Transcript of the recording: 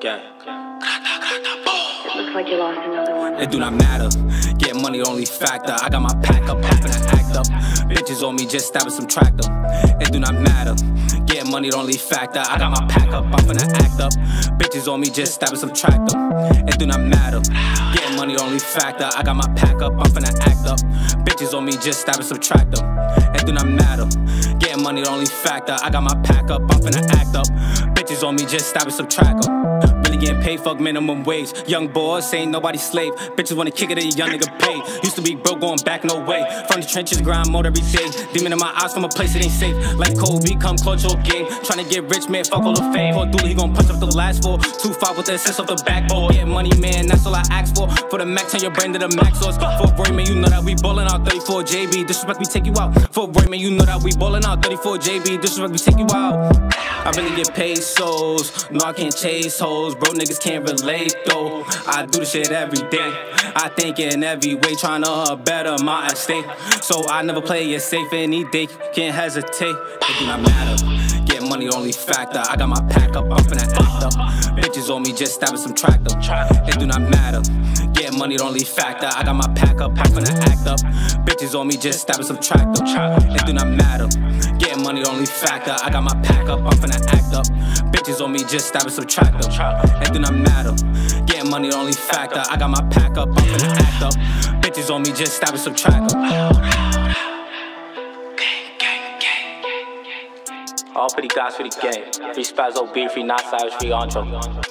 It looks like you lost another one. It do not matter. Get money, the only factor. I got my pack up, I'm finna act up. Bitches on me, just stabbing some tractor. It do not matter. Get money, the only factor. I got my pack up, I'm finna act up. Bitches on me, just stabbing some tractor. It do not matter. Get money, the only factor. I got my pack up, I'm finna act up. Bitches on me, just stabbing some tractor. It do not matter. Get money, the only factor. I got my pack up, I'm finna act up. Bitches on me, just stabbing some tractor. Really getting paid, fuck minimum wage. Young boys, ain't nobody slave. Bitches wanna kick it, a young nigga pay. Used to be broke, going back, no way. From the trenches, grind mode every day. Demon in my eyes from a place that ain't safe. Like Kobe, come clutch your game. Tryna get rich, man, fuck all the fame. Poor Dooley, he gon' punch up the last four. 2-5 with the assist off the backboard. Get money, man, that's all I ask for. For the max, turn your brain to the max source. For Roy, man, you know that we ballin' out. 34 JB, disrespect, we take you out. For Roy, man, you know that we ballin' out. 34 JB, disrespect, we take you out. I really get paid souls. No, I can't chase hoes. Bro, niggas can't relate though. I do this shit every day. I think in every way, tryna better my estate. So I never play it safe any day. Can't hesitate. It do not matter. Get money, the only factor. I got my pack up, I'm finna act up. Bitches on me, just stabbing some tractor. It do not matter. Get money, the only factor. I got my pack up, I'm finna act up. Bitches on me, just stabbing some tractor. It do not matter. Get money, the only factor. I got my pack up, I'm finna act up. Bitches on me, just stabbing some tractor. It do not matter. Get money, the only factor. I got my pack up, I'm finna act up. Bitches on me, just stabbing some tractor. All pretty guys for the game. Free Spazzo B, free Not Savage, free Ancho.